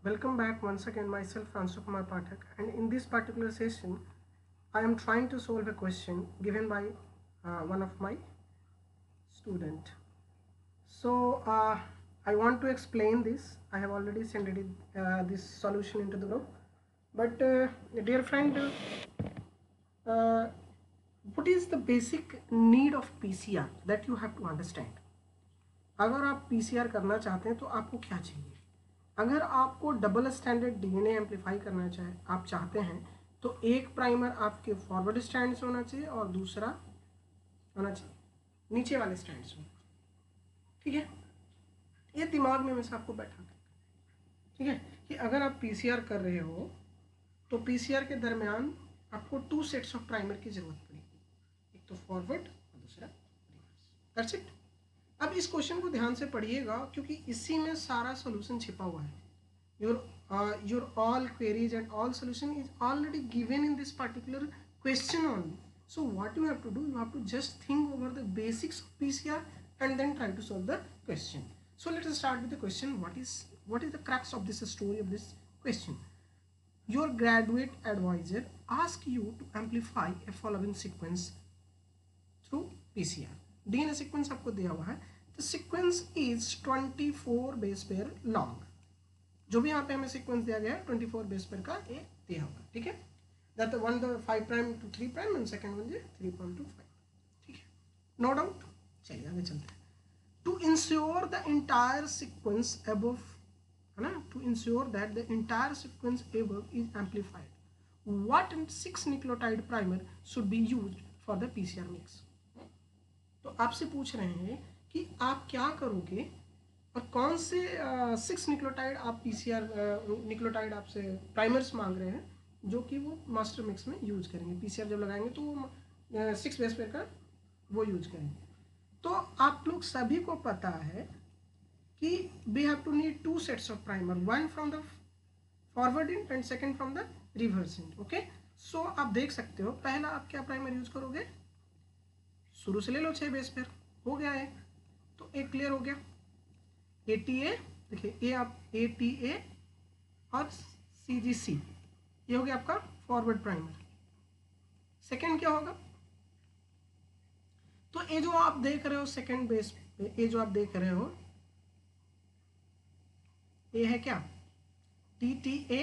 Welcome back once again, myself Fransu Kumar Pathak, and in this particular session I am trying to solve a question given by one of my student. So I want to explain this. I have already sent it this solution into the group, but dear friend, uh, what is the basic need of PCR that you have to understand? अगर आप PCR करना चाहते हैं तो आपको क्या चाहिए? अगर आपको डबल स्टैंडर्ड डीएनए एम्पलीफाई करना आप चाहते हैं तो एक प्राइमर आपके फॉरवर्ड स्टैंड से होना चाहिए और दूसरा होना चाहिए नीचे वाले स्टैंड से। ठीक है, ये दिमाग में हमेशा आपको बैठा कर, ठीक है, कि अगर आप पीसीआर कर रहे हो तो पीसीआर के दरमियान आपको 2 सेट्स ऑफ प्राइमर की जरूरत पड़ेगी, एक तो फॉरवर्ड और दूसरा रिवर्स। That's it. अब इस क्वेश्चन को ध्यान से पढ़िएगा क्योंकि इसी में सारा सोल्यूशन छिपा हुआ है। your all queries and all solution is already given in this particular question only. So what you have to do, you have to just think over the basics of PCR and then try to solve the question. So let us start with the question. What is the crux of this story of this question? Your graduate advisor asks you to amplify a following sequence through PCR. DNA sequence आपको दिया हुआ है। The sequence is 24 base pair long. जो भी यहाँ पे हमें sequence दिया गया है 24 बेस पेयर का ये दिया होगा। ठीक है, that one the 5 prime to 3 prime and second one 3 to 5। ठीक है, नो डाउट। चलिए आगे चलते हैं। To ensure the entire sequence above, है ना, to ensure that the entire sequence above is amplified, what 6 nucleotide primer should be used for the PCR mix. तो आपसे पूछ रहे हैं कि आप क्या करोगे और कौन से 6 न्यूक्लियोटाइड आप पीसीआर न्यूक्लियोटाइड आपसे प्राइमर्स मांग रहे हैं जो कि वो मास्टर मिक्स में यूज करेंगे। पीसीआर जब लगाएंगे तो वो 6 बेस पेयर का वो यूज करेंगे। तो आप लोग सभी को पता है कि we have to need 2 sets of primer, one from the forward end and second from the reverse end. Okay, so आप देख सकते हो पहला आप क्या प्राइमर यूज करोगे, शुरू से ले लो 6 बेस पेयर, हो गया है तो एक क्लियर हो गया। ATA, देखिए ए आप ATA और CGC, ये हो गया आपका फॉरवर्ड प्राइमर। सेकेंड क्या होगा, तो ये जो आप देख रहे हो सेकेंड बेस पे, ये जो आप देख रहे हो ये है क्या, TTA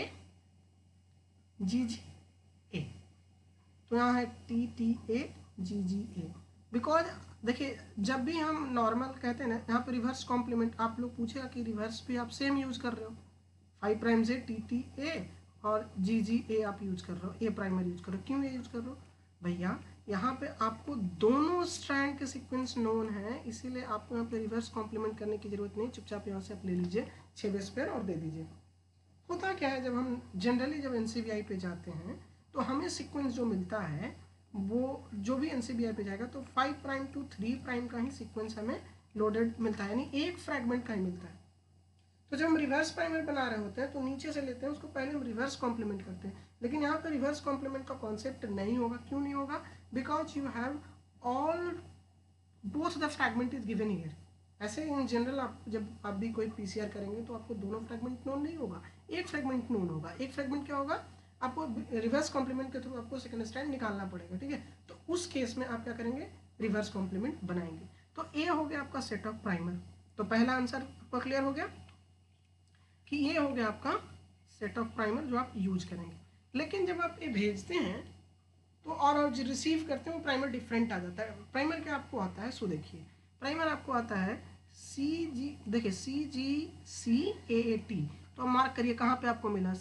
GGA। तो यहाँ है TTA GGA, बिकॉज देखिए जब भी हम नॉर्मल कहते हैं ना, यहाँ पे रिवर्स कॉम्प्लीमेंट आप लोग पूछेगा कि रिवर्स भी आप सेम यूज कर रहे हो, 5 प्राइम से TTA और GGA आप यूज कर रहे हो, ए प्राइमर यूज कर रहे हो। क्यों ये यूज कर रहे हो भैया, यहाँ पे आपको दोनों स्ट्रैंड के सीक्वेंस नोन है, इसीलिए आपको यहाँ पे रिवर्स कॉम्प्लीमेंट करने की जरूरत नहीं, चुपचाप यहाँ से आप ले लीजिए 6 बेस पेयर और दे दीजिए। होता क्या है, जब हम जनरली जब NCBI पे जाते हैं तो हमें सीक्वेंस जो मिलता है वो जो भी NCBI पे जाएगा तो 5 प्राइम टू 3 प्राइम का ही सीक्वेंस हमें लोडेड मिलता है, यानी एक फ्रैगमेंट का ही मिलता है। तो जब हम रिवर्स प्राइमर बना रहे होते हैं तो नीचे से लेते हैं उसको, पहले हम रिवर्स कॉम्प्लीमेंट करते हैं, लेकिन यहाँ पे रिवर्स कॉम्प्लीमेंट का कॉन्सेप्ट नहीं होगा। क्यों नहीं होगा, because you have all both the fragment is given here. ऐसे इन जनरल आप जब आप भी कोई पीसीआर करेंगे तो आपको दोनों फ्रैगमेंट नोन नहीं होगा, एक फ्रैगमेंट नोन होगा। एक फ्रैगमेंट क्या होगा, आपको रिवर्स कॉम्प्लीमेंट के थ्रू आपको सेकंड स्टैंड निकालना पड़ेगा। ठीक है, तो उस केस में आप क्या करेंगे, रिवर्स कॉम्प्लीमेंट बनाएंगे। तो ए हो गया आपका सेट ऑफ प्राइमर। तो पहला आंसर आपका क्लियर हो गया कि ये हो गया आपका सेट ऑफ प्राइमर जो आप यूज करेंगे। लेकिन जब आप ये भेजते हैं तो और जो रिसीव करते हैं वो प्राइमर डिफरेंट आ जाता है। प्राइमर क्या आपको आता है, सो देखिए प्राइमर आपको आता है CG, देखिए CGCAAT। तो मार्क करिए कहाँ पे आपको मिला,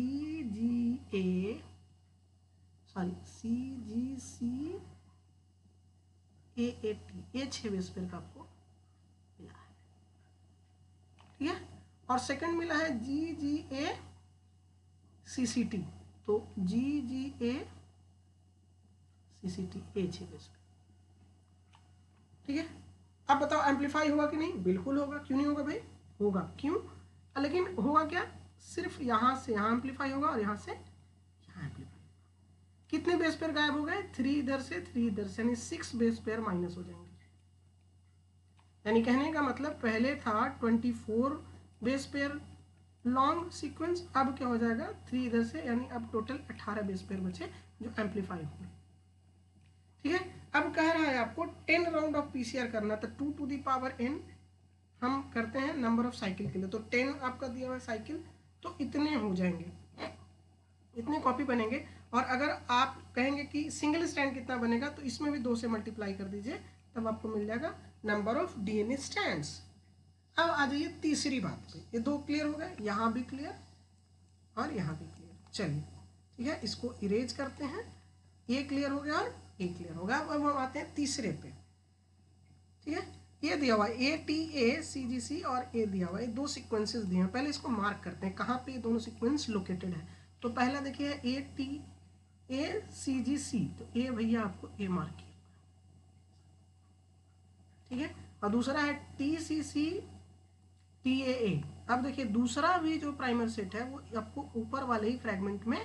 CGCAAT, ये 6 बेस पेयर का आपको मिला है। ठीक है, और सेकंड मिला है GGACCT, तो GGACCT ये 6 बेस पेयर। ठीक है, अब बताओ एम्पलीफाई होगा कि नहीं, बिल्कुल होगा। क्यों नहीं होगा भाई, होगा। क्यों, लेकिन होगा क्या, सिर्फ यहाँ से यहाँ एम्पलीफाई होगा और यहाँ से यहाँ एम्पलीफाई। कितने बेस पेयर गायब हो गए, 3 इधर से 3 इधर से, यानी 6 बेस पेयर माइनस हो जाएंगे। यानी कहने का मतलब पहले था 24 बेस पेयर लॉन्ग सीक्वेंस अब क्या हो जाएगा 3 इधर से, यानी अब टोटल 18 बेस पेयर बचे जो एम्पलीफाई होंगे। ठीक है, अब कह रहा है आपको 10 राउंड ऑफ पीसीआर करना, तो 2 टू द पावर n हम करते हैं नंबर ऑफ साइकिल के लिए, तो 10 आपका दिया हुआ है साइकिल, तो इतने हो जाएंगे, इतने कॉपी बनेंगे। और अगर आप कहेंगे कि सिंगल स्टैंड कितना बनेगा, तो इसमें भी 2 से मल्टीप्लाई कर दीजिए, तब आपको मिल जाएगा नंबर ऑफ डीएनए स्टैंड्स। अब आ जाइए तीसरी बात पे, ये 2 क्लियर हो गए, यहाँ भी क्लियर और यहाँ भी क्लियर। चलिए ठीक है, इसको इरेज करते हैं, ये क्लियर हो गया और ये क्लियर हो गया। अब हम आते हैं तीसरे पे। ठीक है, ये दिया हुआ है ATA CGC और ए दिया हुआ है, 2 सीक्वेंसेस दिए हैं। पहले इसको मार्क करते हैं कहाँ पे ये दोनों सीक्वेंस लोकेटेड है। तो पहला देखिए ATA CGC, तो ए भैया आपको ए मार्क किया, ठीक है। और दूसरा है TCC TAA। अब देखिए दूसरा भी जो प्राइमर सेट है वो आपको ऊपर वाले ही फ्रेगमेंट में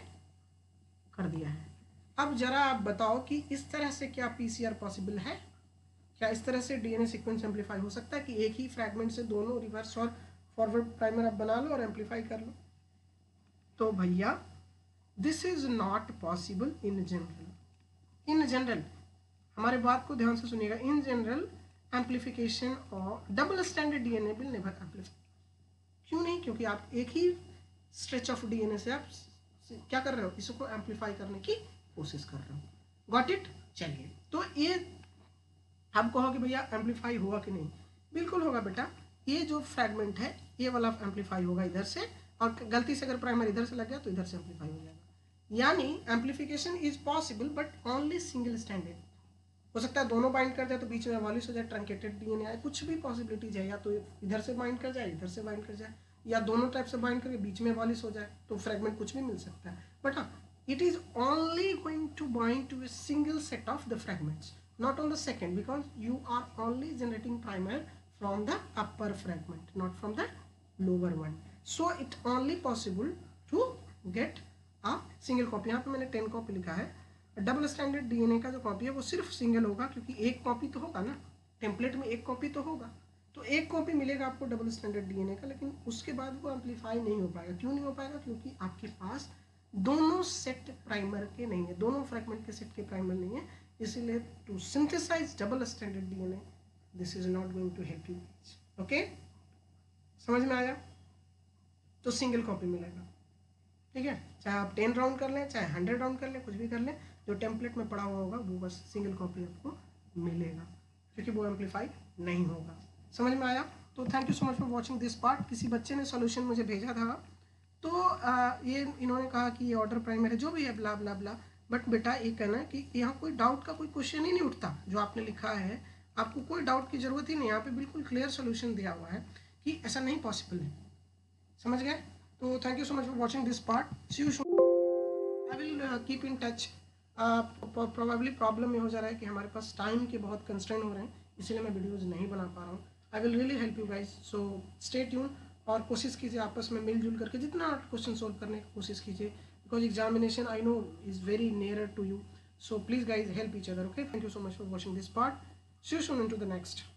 कर दिया है। अब जरा आप बताओ कि इस तरह से क्या पीसीआर पॉसिबल है? क्या इस तरह से डीएनए सीक्वेंस एम्पलीफाई हो सकता है कि एक ही फ्रैगमेंट से दोनों रिवर्स और फॉरवर्ड प्राइमर आप बना लो और एम्पलीफाई कर लो? तो भैया this is not possible in general. In general हमारे बात को ध्यान से सुनिएगा, इन जनरल एम्पलीफिकेशन और double standard DNA will never amplify. क्यों नहीं? क्योंकि आप एक ही स्ट्रेच ऑफ डीएनए से आप क्या कर रहे हो, इसको एम्पलीफाई करने की कोशिश कर रहे हो। Got it? चलिए, तो ये आप कहो कि भैया एम्पलीफाई हुआ कि नहीं, बिल्कुल होगा बेटा। ये जो फ्रैगमेंट है ये वाला एम्पलीफाई होगा इधर से, और गलती से अगर प्राइमर इधर से लग गया तो इधर से एम्पलीफाई हो जाएगा। यानी amplification is possible but only single standard. हो सकता है दोनों बाइंड कर जाए तो बीच में वॉलिस हो जाए, ट्रंकेटेड डीएनए आए, कुछ भी पॉसिबिलिटीज है। या तो इधर से बाइंड कर जाए, इधर से बाइंड कर जाए, या दोनों टाइप से बाइंड करके बीच में वॉलिस हो जाए, तो फ्रेगमेंट कुछ भी मिल सकता है। बट हाँ, it is only going to bind to a single set of the fragments, not on the second, because you are only generating primer from the upper fragment, not from the lower one. So it only possible to get a single copy. यहाँ पे मैंने 10 copy लिखा है। Double standard DNA का जो copy है वो सिर्फ सिंगल होगा, क्योंकि एक कॉपी तो होगा ना, टेम्पलेट में एक कॉपी तो होगा, तो एक कॉपी मिलेगा आपको डबल स्टैंडर्ड डीएनए का। लेकिन उसके बाद वो एम्पलीफाई नहीं हो पाएगा। क्यों नहीं हो पाएगा? क्योंकि आपके पास दोनों सेट प्राइमर के नहीं है, दोनों फ्रैगमेंट के सेट के प्राइमर नहीं है। इसीलिए to synthesize double standard DNA this is not going to help you. Okay, समझ में आया? तो सिंगल कॉपी मिलेगा, ठीक है। चाहे आप 10 राउंड कर लें, चाहे 100 राउंड कर लें, कुछ भी कर लें, जो टेम्पलेट में पड़ा हुआ होगा वो बस सिंगल कॉपी आपको मिलेगा, क्योंकि वो एम्पलीफाई नहीं होगा। समझ में आया? तो thank you so much for watching this part. किसी बच्चे ने सोल्यूशन मुझे भेजा था, तो ये इन्होंने कहा कि ये ऑर्डर प्राइमर है, जो भी है, ब्ला ब्ला ब्ला। बट बेटा ये कहना है कि यहाँ कोई डाउट का कोई क्वेश्चन ही नहीं उठता। जो आपने लिखा है आपको कोई डाउट की ज़रूरत ही नहीं। यहाँ पे बिल्कुल क्लियर सोल्यूशन दिया हुआ है कि ऐसा नहीं पॉसिबल है। समझ गए? तो thank you so much for watching this part. See you soon. I will keep in touch. Probably problem ये हो जा रहा है कि हमारे पास टाइम के बहुत कंस्ट्रेंट हो रहे हैं, इसलिए मैं वीडियोज नहीं बना पा रहा हूँ। I will really help you guys, so stay tune. और कोशिश कीजिए आपस में मिलजुल करके जितना क्वेश्चन सोल्व करने की कोशिश कीजिए, because examination I know is very nearer to you. So please guys help each other. Okay, thank you so much for watching this part. See you soon in to the next.